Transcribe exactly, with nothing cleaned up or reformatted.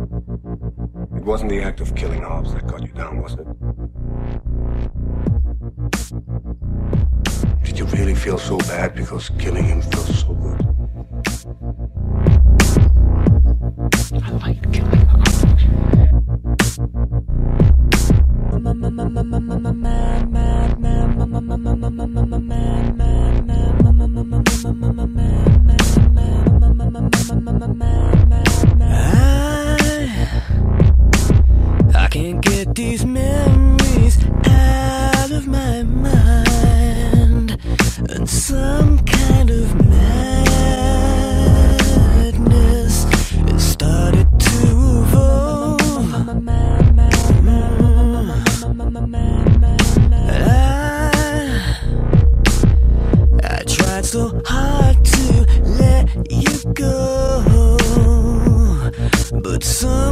It wasn't the act of killing Hobbs that got you down, was it? Did you really feel so bad because killing him felt so good? I like killing Hobbs. I can't get these memories out of my mind, and some kind of madness has started to evolve. I, I tried so hard to let you go, but some